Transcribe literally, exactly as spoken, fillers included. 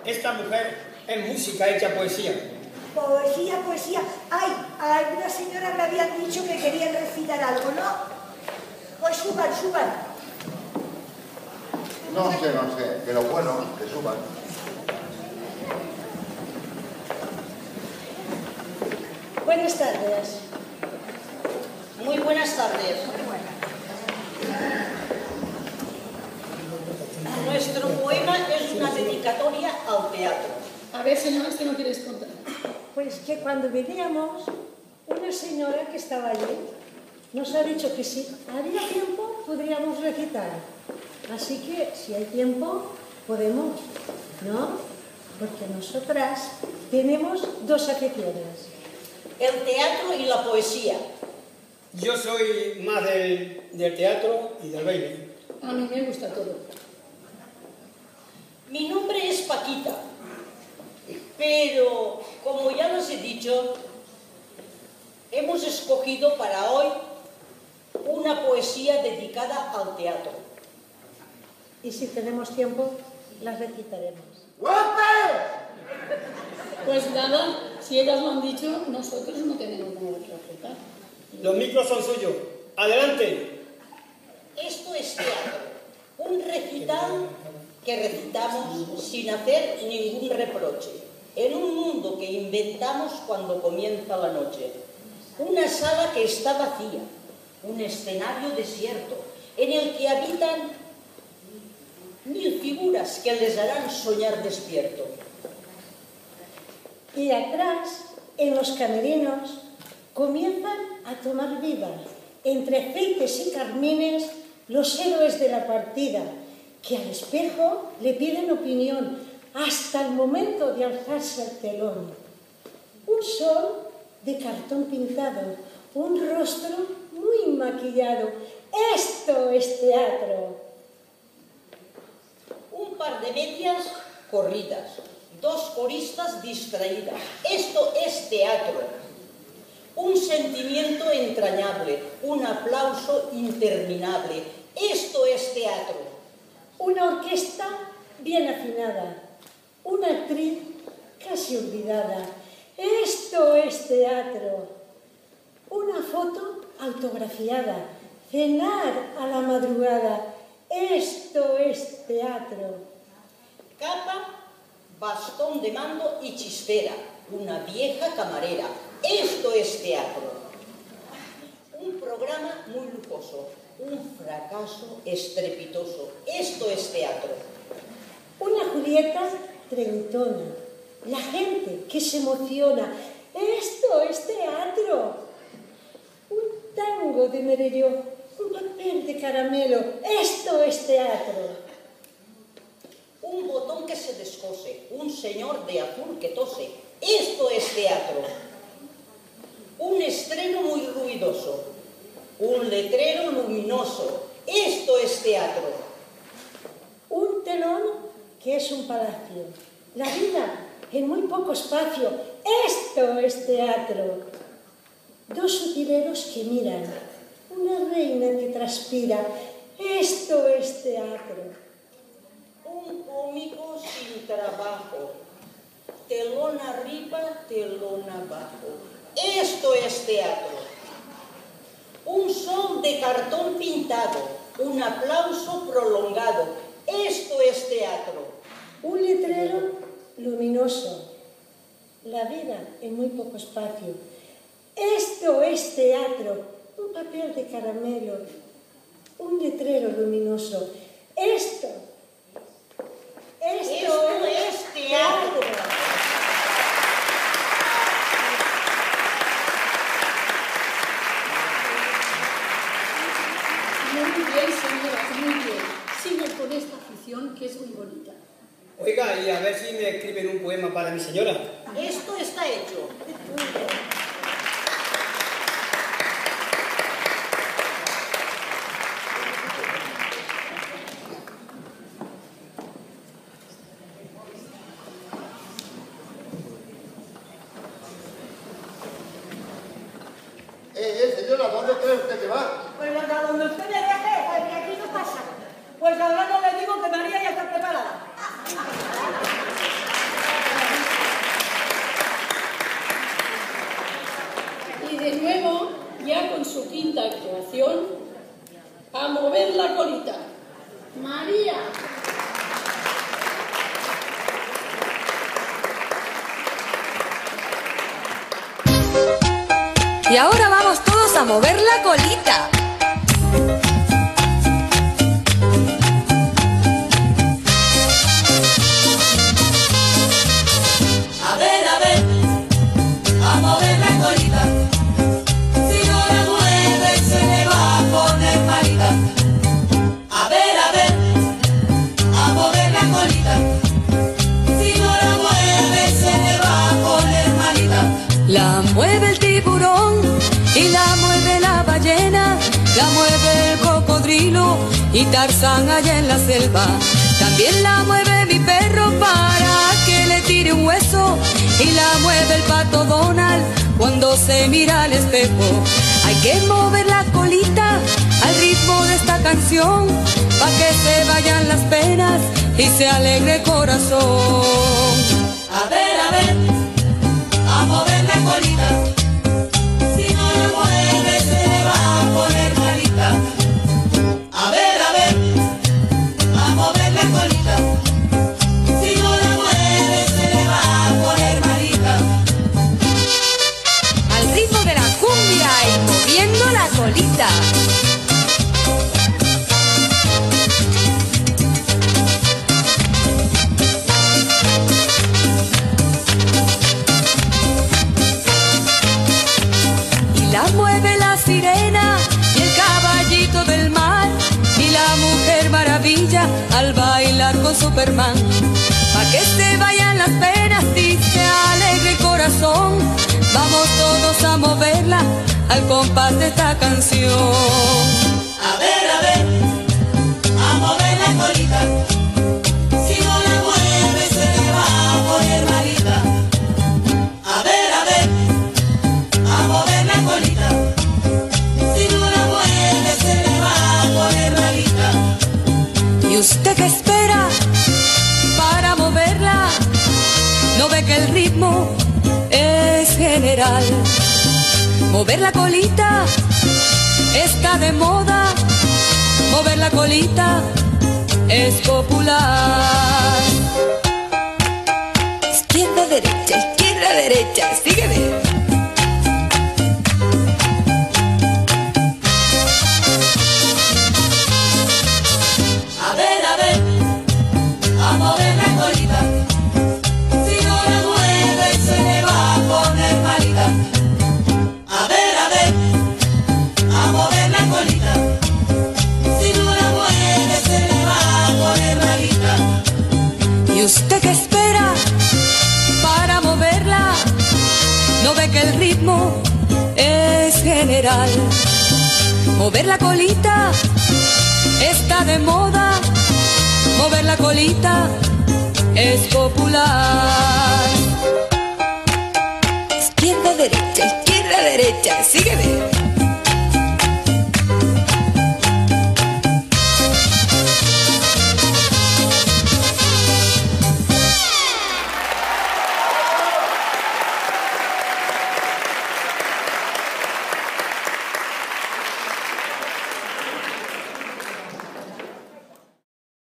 Esta mujer es música hecha poesía. Poesía, poesía. Ay, a alguna señora me habían dicho que querían recitar algo, ¿no? Pues suban, suban. No sé, no sé, pero bueno, que suban. Buenas tardes. Muy buenas tardes. Muy buenas. Nuestro poema es una dedicatoria al teatro. A ver, señora, ¿qué no quieres contar? Pues que cuando veníamos, una señora que estaba allí nos ha dicho que si había tiempo podríamos recitar. Así que, si hay tiempo, podemos, ¿no? Porque nosotras tenemos dos aficiones. El teatro y la poesía. Yo soy más del, del teatro y del baile. A mí me gusta todo. Mi nombre es Paquita, pero, como ya les he dicho, hemos escogido para hoy una poesía dedicada al teatro. Y si tenemos tiempo, las recitaremos. Pues nada, si ellas lo han dicho, nosotros no tenemos nada que objetar. Los micros son suyos. ¡Adelante! Esto es teatro, un recital que recitamos sin hacer ningún reproche, en un mundo que inventamos cuando comienza la noche. Una sala que está vacía, un escenario desierto, en el que habitan mil figuras que les harán soñar despierto. Y atrás, en los camerinos, comienzan a tomar vida, entre aceites y carmines, los héroes de la partida, que al espejo le piden opinión hasta el momento de alzarse el telón. Un sol de cartón pintado, un rostro muy maquillado. ¡Esto es teatro! Un par de medias corridas, dos coristas distraídas. Esto es teatro. Un sentimiento entrañable, un aplauso interminable. Esto es teatro. Una orquesta bien afinada, una actriz casi olvidada. Esto es teatro. Una foto autografiada, cenar a la madrugada. Esto es teatro. Capa, bastón de mando y chistera, una vieja camarera. Esto es teatro. Un programa muy lujoso, un fracaso estrepitoso. Esto es teatro. Una Julieta treintona, la gente que se emociona. Esto es teatro. Un tango de Merelló, un papel de caramelo. Esto es teatro. Un botón que se descose, un señor de azul que tose. Esto es teatro. Un estreno muy ruidoso, un letrero luminoso. Esto es teatro. Un telón que es un palacio. La vida en muy poco espacio. Esto es teatro. Dos utileros que miran. Una reina que transpira. Esto es teatro. Un cómico sin trabajo, telón arriba, telón abajo. Esto es teatro. Un sol de cartón pintado, un aplauso prolongado. Esto es teatro. Un letrero luminoso. La vida en muy poco espacio. Esto es teatro. Un papel de caramelo. Un letrero luminoso. Esto. Esto, Esto es teatro. Muy bien, señoras, muy bien. Sigan con esta afición que es muy bonita. Oiga, y a ver si me escriben un poema para mi señora. Esto está hecho. Eh, eh, señora, ¿dónde cree usted que va? Pues a donde usted me deje, porque aquí no pasa. Pues ahora no le digo que María ya está preparada. mover la colita. María. Y ahora vamos todos a mover la colita. A ver, a ver, a mover la colita. Si no la mueve se le va a poner malita. A ver, a ver, a mover la colita. Si no la mueve se le va a poner malita. La mueve el tiburón y la mueve la ballena, la mueve el cocodrilo y Tarzán allá en la selva. También la mueve mi perro para que le tire un hueso y la mueve el pato Donald cuando se mira al espejo. Hay que mover la colita al ritmo de esta canción pa' que se vayan las penas y se alegre el corazón. A ver, a ver, a mover la colita. Si no la mueve se le va a poner malita. A ver, a ver, a mover la colita. Si no la mueve se le va a poner malita. Al ritmo de la cumbia y moviendo la colita. La mueve la sirena y el caballito del mar y la mujer maravilla al bailar con Superman. Pa' que se vayan las penas y se alegre el corazón, vamos todos a moverla al compás de esta canción. A ver, a ver, a mover la colita. Si no la mueve se le va a poner malita. A ver, a ver, a mover la colita. Si no la mueve se le va a poner malita. ¿Y usted qué espera para moverla? ¿No ve que el ritmo es general? Mover la colita está de moda, mover la colita es popular. Izquierda, derecha, izquierda, derecha, sígueme. A ver, a ver, a mover la colita. Si no la mueve se le va a poner malita. A ver, a ver, a mover la colita. Si no la mueve se le va a poner malita. ¿Y usted qué espera para moverla? ¿No ve que el ritmo es general? Mover la colita está de moda, mover la colita es popular. Izquierda, derecha, izquierda, derecha, sígueme.